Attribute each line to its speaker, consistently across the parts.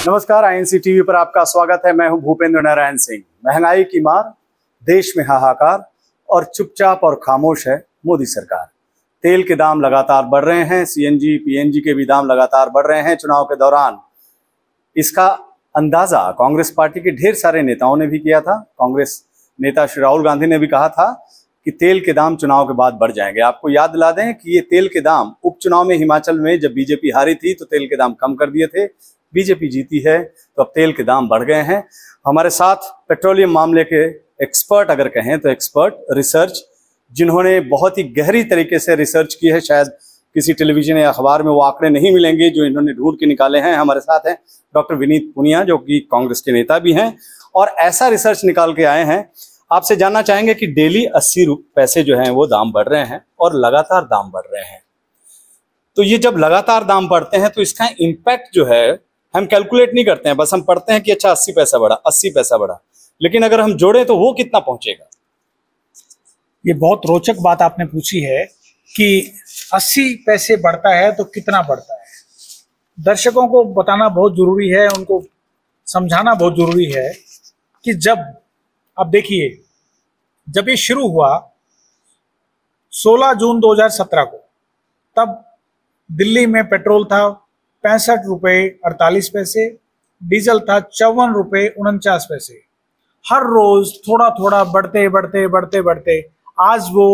Speaker 1: नमस्कार, INC TV पर आपका स्वागत है। मैं हूं भूपेंद्र नारायण सिंह। महंगाई की मार, देश में हाहाकार और चुपचाप और खामोश है मोदी सरकार। तेल के दाम लगातार बढ़ रहे हैं, सीएनजी पीएनजी के भी दाम लगातार बढ़ रहे हैं चुनाव के दौरान। इसका अंदाजा कांग्रेस पार्टी के ढेर सारे नेताओं ने भी किया था। कांग्रेस नेता श्री राहुल गांधी ने भी कहा था कि तेल के दाम चुनाव के बाद बढ़ जाएंगे। आपको याद दिला दें कि ये तेल के दाम उपचुनाव में हिमाचल में जब बीजेपी हारी थी तो तेल के दाम कम कर दिए थे। बीजेपी जीती है तो अब तेल के दाम बढ़ गए हैं। हमारे साथ पेट्रोलियम मामले के एक्सपर्ट, अगर कहें तो एक्सपर्ट रिसर्च, जिन्होंने बहुत ही गहरी तरीके से रिसर्च की है। शायद किसी टेलीविजन या अखबार में वो आंकड़े नहीं मिलेंगे जो इन्होंने ढूंढ के निकाले हैं। हमारे साथ हैं डॉक्टर विनीत पुनिया, जो कि कांग्रेस के नेता भी हैं और ऐसा रिसर्च निकाल के आए हैं। आपसे जानना चाहेंगे कि डेली 80 पैसे जो हैं वो दाम बढ़ रहे हैं और लगातार दाम बढ़ रहे हैं। तो ये जब लगातार दाम बढ़ते हैं तो इसका इम्पैक्ट जो है हम कैलकुलेट नहीं करते हैं, बस हम पढ़ते हैं कि अच्छा 80 पैसा बढ़ा, 80 पैसा बढ़ा, लेकिन अगर हम जोड़ें तो वो कितना पहुंचेगा।
Speaker 2: ये बहुत रोचक बात आपने पूछी है कि 80 पैसे बढ़ता है तो कितना बढ़ता है। दर्शकों को बताना बहुत जरूरी है, उनको समझाना बहुत जरूरी है कि जब अब देखिए, जब ये शुरू हुआ 16 जून 2017 को, तब दिल्ली में पेट्रोल था 65 रुपये 48 पैसे, डीजल था 54 रुपये 49 पैसे। हर रोज थोड़ा थोड़ा बढ़ते बढ़ते बढ़ते बढ़ते आज वो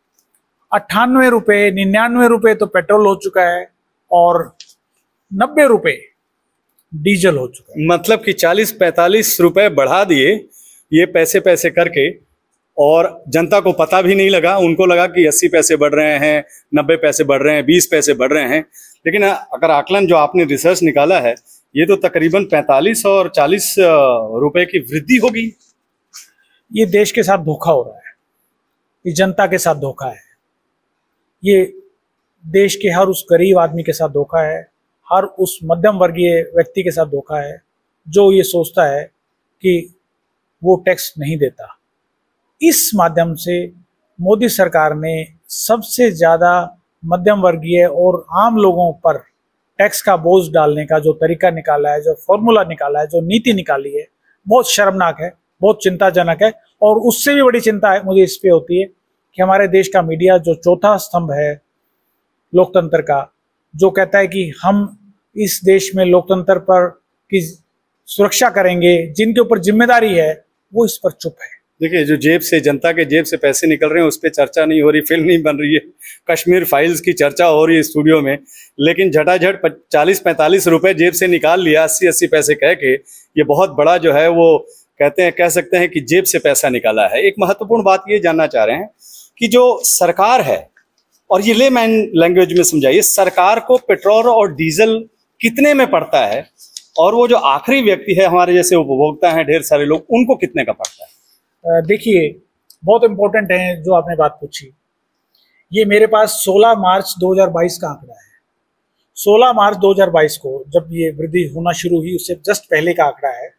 Speaker 2: 98 रुपये 99 रुपये तो पेट्रोल हो चुका है और 90 रुपये डीजल हो चुका है।
Speaker 1: मतलब कि 40-45 रुपए बढ़ा दिए ये पैसे पैसे करके, और जनता को पता भी नहीं लगा। उनको लगा कि 80 पैसे बढ़ रहे हैं, 90 पैसे बढ़ रहे हैं, 20 पैसे बढ़ रहे हैं। लेकिन अगर आकलन जो आपने रिसर्च निकाला है, ये तो तकरीबन 45 और 40 रुपए की वृद्धि होगी।
Speaker 2: ये देश के साथ धोखा हो रहा है, ये जनता के साथ धोखा है, ये देश के हर उस गरीब आदमी के साथ धोखा है, हर उस मध्यम वर्गीय व्यक्ति के साथ धोखा है जो ये सोचता है कि वो टैक्स नहीं देता। इस माध्यम से मोदी सरकार ने सबसे ज़्यादा मध्यम वर्गीय और आम लोगों पर टैक्स का बोझ डालने का जो तरीका निकाला है, जो फॉर्मूला निकाला है, जो नीति निकाली है, बहुत शर्मनाक है, बहुत चिंताजनक है। और उससे भी बड़ी चिंता है मुझे इस पे होती है कि हमारे देश का मीडिया, जो चौथा स्तंभ है लोकतंत्र का, जो कहता है कि हम इस देश में लोकतंत्र पर की सुरक्षा करेंगे, जिनके ऊपर जिम्मेदारी है, वो इस पर चुप है।
Speaker 1: देखिए, जो जेब से, जनता के जेब से पैसे निकल रहे हैं उस पर चर्चा नहीं हो रही, फिल्म नहीं बन रही है। कश्मीर फाइल्स की चर्चा हो रही है स्टूडियो में, लेकिन झटाझट 40-45 रुपए जेब से निकाल लिया 80-80 पैसे कह के। ये बहुत बड़ा जो है वो कहते हैं, कह सकते हैं कि जेब से पैसा निकाला है। एक महत्वपूर्ण बात ये जानना चाह रहे हैं कि जो सरकार है, और ये लेमैन लैंग्वेज में समझाइए, सरकार को पेट्रोल और डीजल कितने में पड़ता है, और वो जो आखिरी व्यक्ति है, हमारे जैसे उपभोक्ता हैं ढेर सारे लोग, उनको कितने का पड़ता है।
Speaker 2: देखिए, बहुत इंपॉर्टेंट है जो आपने बात पूछी। ये मेरे पास 16 मार्च 2022 का आंकड़ा है। 16 मार्च 2022 को जब ये वृद्धि होना शुरू हुई, उससे जस्ट पहले का आंकड़ा है।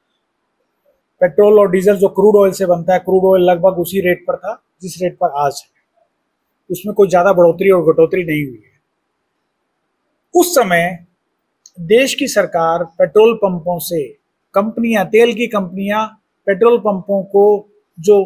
Speaker 2: पेट्रोल और डीजल जो क्रूड ऑयल से बनता है, क्रूड ऑयल लगभग उसी रेट पर था जिस रेट पर आज है, उसमें कोई ज़्यादा बढ़ोतरी और घटोतरी नहीं हुई है। उस समय देश की सरकार पेट्रोल पंपों से, कंपनियां, तेल की कंपनियां पेट्रोल पंपों को जो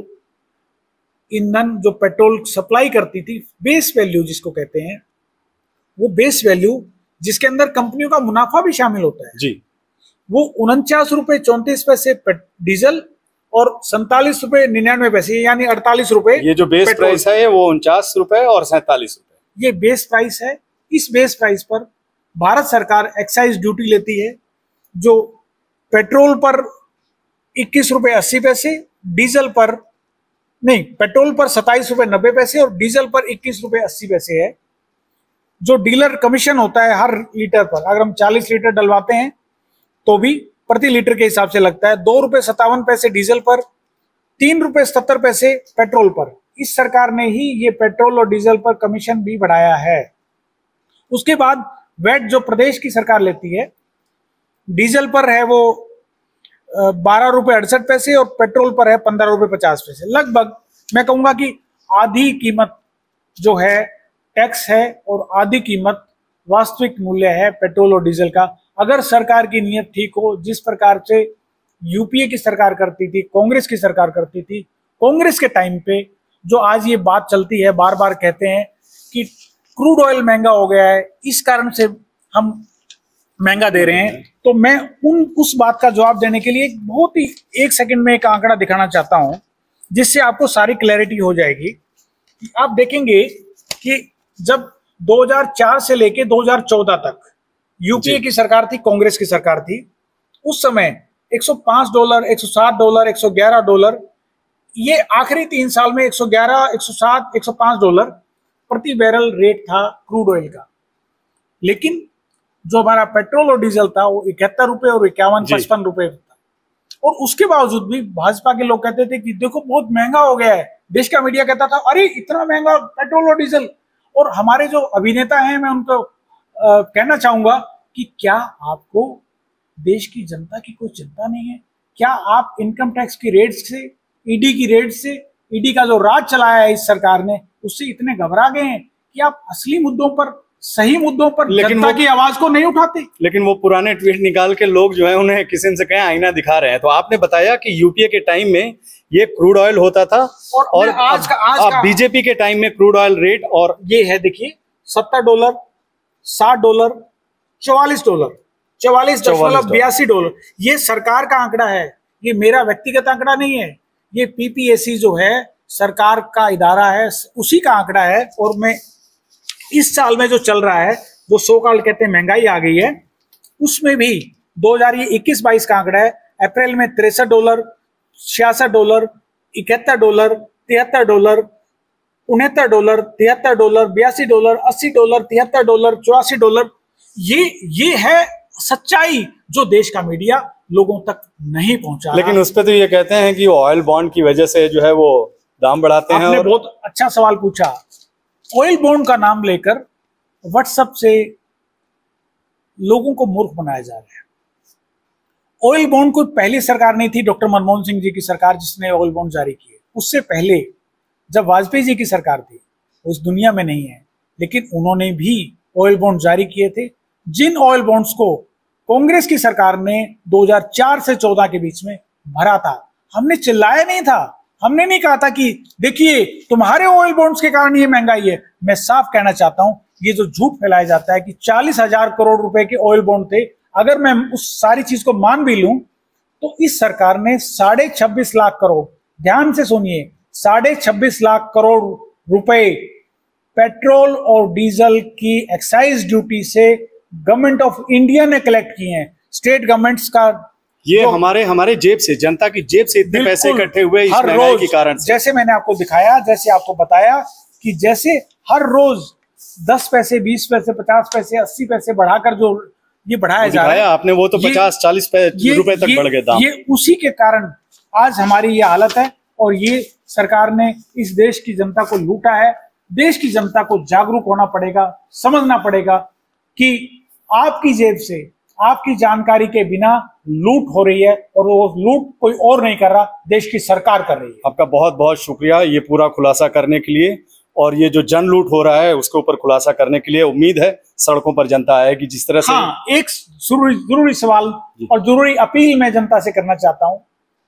Speaker 2: ईंधन, जो पेट्रोल सप्लाई करती थी, बेस वैल्यू जिसको कहते हैं, वो बेस वैल्यू जिसके अंदर कंपनियों का मुनाफा भी शामिल होता है
Speaker 1: जी,
Speaker 2: वो 49 रुपये 34 पैसे डीजल और 47 रुपये 99 पैसे, यानी 48 रुपये।
Speaker 1: ये जो बेस प्राइस है वो 49 रुपए और 47 रुपए,
Speaker 2: ये बेस प्राइस है। इस बेस प्राइस पर भारत सरकार एक्साइज ड्यूटी लेती है, जो पेट्रोल पर 21 रुपये 80 पैसे, डीजल पर नहीं, पेट्रोल पर 27 रुपये 90 पैसे और डीजल पर 21 रुपये 80 पैसे है। जो डीलर कमीशन होता है हर लीटर पर, अगर हम 40 लीटर डलवाते हैं तो भी प्रति लीटर के हिसाब से लगता है 2 रुपये 57 पैसे डीजल पर, 3 रुपये 77 पैसे पेट्रोल पर। इस सरकार ने ही ये पेट्रोल और डीजल पर कमीशन भी बढ़ाया है। उसके बाद वैट जो प्रदेश की सरकार लेती है, डीजल पर है वो 12 रुपये 68 पैसे और पेट्रोल पर है 15 रुपये 50 पैसे। लगभग मैं कहूंगा कि आधी कीमत जो है टैक्स है और आधी कीमत वास्तविक मूल्य है पेट्रोल और डीजल का। अगर सरकार की नीयत ठीक हो, जिस प्रकार से यूपीए की सरकार करती थी, कांग्रेस की सरकार करती थी, कांग्रेस के टाइम पे जो आज ये बात चलती है, बार बार कहते हैं कि क्रूड ऑयल महंगा हो गया है, इस कारण से हम महंगा दे रहे हैं, तो मैं उस बात का जवाब देने के लिए बहुत ही 1 सेकंड में एक आंकड़ा दिखाना चाहता हूं, जिससे आपको सारी क्लैरिटी हो जाएगी। आप देखेंगे कि जब 2004 से लेके 2014 तक यूपीए की सरकार थी, कांग्रेस की सरकार थी, उस समय $105, $107, $111, ये आखिरी 3 साल में $111, $107, $105 प्रति बैरल रेट था क्रूड ऑयल का। लेकिन जो हमारा पेट्रोल और डीजल था वो 71 रुपए और 51-55 रुपए था। और उसके बावजूद भी भाजपा के लोग कहते थे कि देखो बहुत महंगा हो गया है। देश का मीडिया कहता था अरे इतना महंगा पेट्रोल और डीजल। और हमारे जो अभिनेता हैं, मैं उनको कहना चाहूंगा कि क्या आपको देश की जनता की कोई चिंता नहीं है? क्या आप इनकम टैक्स की रेट से, ईडी की रेट से, ईडी का जो राज चलाया है इस सरकार ने, उससे इतने घबरा गए हैं कि आप असली मुद्दों पर, सही मुद्दों पर जनता की आवाज को नहीं उठाते?
Speaker 1: लेकिन वो पुराने ट्वीट निकाल के लोग जो है उन्हें किसी से कहें आईना दिखा रहे हैं। तो आपने बताया कि यूपीए के टाइम में ये क्रूड ऑयल होता था और आज बीजेपी के टाइम में क्रूड ऑयल रेट, और
Speaker 2: ये है देखिए $70, $60, $44, $44.82। ये सरकार का आंकड़ा है, ये मेरा व्यक्तिगत आंकड़ा नहीं है। ये पीपीएससी जो है सरकार का इदारा है, उसी का आंकड़ा है। और मैं इस साल में जो चल रहा है, जो सो कॉल्ड कहते हैं महंगाई आ गई है, उसमें भी 2021-22 का आंकड़ा है। अप्रैल में $63, $66, $71, $73, $69, $73, $82, $80, $73, $84। ये है सच्चाई जो देश का मीडिया लोगों तक नहीं पहुंचा।
Speaker 1: लेकिन उस पर तो ये कहते हैं कि ऑयल बॉन्ड की वजह से जो है वो दाम बढ़ाते हैं।
Speaker 2: आपने बहुत अच्छा सवाल पूछा। ऑयल बॉन्ड का नाम लेकर व्हाट्सएप से लोगों को मूर्ख बनाया जा रहा है। ऑयल बॉन्ड कोई पहली सरकार नहीं थी, डॉक्टर मनमोहन सिंह जी की सरकार, जिसने ऑयल बॉन्ड जारी किए। उससे पहले जब वाजपेयी जी की सरकार थी, वो इस दुनिया में नहीं है, लेकिन उन्होंने भी ऑयल बॉन्ड जारी किए थे। जिन ऑयल बॉन्ड्स को कांग्रेस की सरकार ने 2004 से 14 के बीच में भरा था, हमने चिल्लाया नहीं था, हमने नहीं कहा था कि देखिए तुम्हारे ऑयल बॉन्ड्स के कारण ये महंगाई है। मैं साफ कहना चाहता हूं, ये जो झूठ फैलाया जाता है कि 40,000 करोड़ रुपए के ऑयल बॉन्ड थे, अगर मैं उस सारी चीज को मान भी लूं तो इस सरकार ने 26.5 लाख करोड़, ध्यान से सुनिए, 26.5 लाख करोड़ रुपए पेट्रोल और डीजल की एक्साइज ड्यूटी से गवर्नमेंट ऑफ इंडिया ने कलेक्ट किए हैं। स्टेट गवर्नमेंट्स का
Speaker 1: ये हमारे जेब से, जनता की जेब से इतने पैसे इकट्ठे हुए इस महंगाई के कारण से।
Speaker 2: जैसे मैंने आपको दिखाया, जैसे आपको बताया कि जैसे हर रोज 10 पैसे, 20 पैसे, 50 पैसे, 80 पैसे बढ़ाकर जो ये बढ़ाया जा रहा है,
Speaker 1: आपने वो तो 50-40 रुपए तक बढ़ गए दाम।
Speaker 2: ये उसी के कारण आज हमारी ये हालत है। और ये सरकार ने इस देश की जनता को लूटा है। देश की जनता को जागरूक होना पड़ेगा, समझना पड़ेगा कि आपकी जेब से, आपकी जानकारी के बिना लूट हो रही है, और वो लूट कोई और नहीं कर रहा, देश की सरकार कर रही है।
Speaker 1: आपका बहुत बहुत शुक्रिया ये पूरा खुलासा करने के लिए, और ये जो जन लूट हो रहा है उसके ऊपर खुलासा करने के लिए। उम्मीद है सड़कों पर जनता आएगी जिस तरह से।
Speaker 2: हाँ, एक जरूरी सवाल और जरूरी अपील मैं जनता से करना चाहता हूं।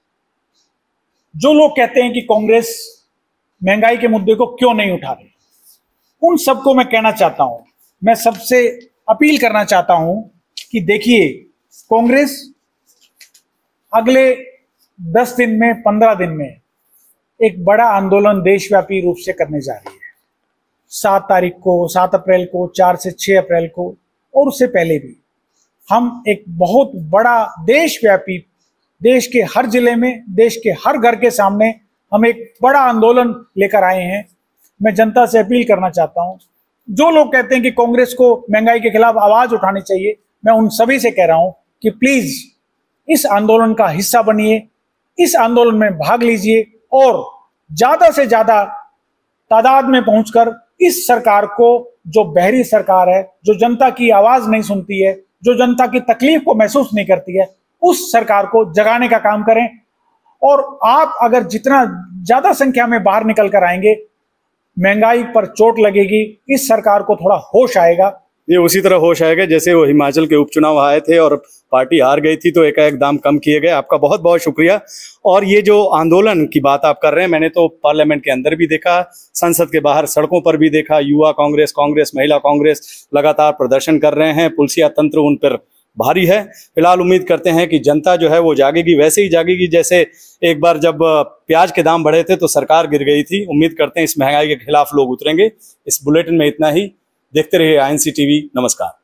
Speaker 2: जो लोग कहते हैं कि कांग्रेस महंगाई के मुद्दे को क्यों नहीं उठा रही, उन सबको मैं कहना चाहता हूं, मैं सबसे अपील करना चाहता हूं कि देखिए, कांग्रेस अगले 10 दिन में, 15 दिन में एक बड़ा आंदोलन देशव्यापी रूप से करने जा रही है। 7 तारीख को, 7 अप्रैल को, 4 से 6 अप्रैल को, और उससे पहले भी हम एक बहुत बड़ा देशव्यापी, देश के हर जिले में, देश के हर घर के सामने हम एक बड़ा आंदोलन लेकर आए हैं। मैं जनता से अपील करना चाहता हूं, जो लोग कहते हैं कि कांग्रेस को महंगाई के खिलाफ आवाज उठानी चाहिए, मैं उन सभी से कह रहा हूं कि प्लीज इस आंदोलन का हिस्सा बनिए, इस आंदोलन में भाग लीजिए, और ज्यादा से ज्यादा तादाद में पहुंचकर इस सरकार को, जो बहरी सरकार है, जो जनता की आवाज नहीं सुनती है, जो जनता की तकलीफ को महसूस नहीं करती है, उस सरकार को जगाने का काम करें। और आप अगर जितना ज्यादा संख्या में बाहर निकल कर आएंगे, महंगाई पर चोट लगेगी, इस सरकार को थोड़ा होश आएगा।
Speaker 1: ये उसी तरह होश आएगा जैसे वो हिमाचल के उपचुनाव आए थे और पार्टी हार गई थी तो एकाएक दाम कम किए गए। आपका बहुत बहुत शुक्रिया। और ये जो आंदोलन की बात आप कर रहे हैं, मैंने तो पार्लियामेंट के अंदर भी देखा, संसद के बाहर सड़कों पर भी देखा। युवा कांग्रेस, महिला कांग्रेस लगातार प्रदर्शन कर रहे हैं। पुलिसिया तंत्र उन पर भारी है। फिलहाल उम्मीद करते हैं कि जनता जो है वो जागेगी, वैसे ही जागेगी जैसे एक बार जब प्याज के दाम बढ़े थे तो सरकार गिर गई थी। उम्मीद करते हैं इस महंगाई के खिलाफ लोग उतरेंगे। इस बुलेटिन में इतना ही। देखते रहिए INC टीवी। नमस्कार।